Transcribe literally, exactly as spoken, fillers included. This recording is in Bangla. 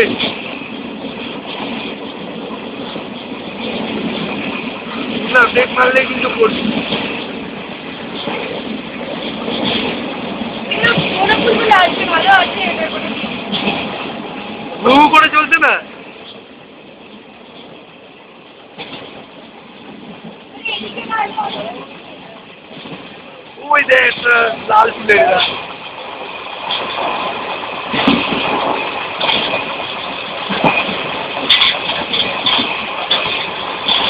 না ব্রেক মারলে কিন্তু পড়ছি। হু করে চলছে না। ওই দেখ লাল ফুলের গাছ।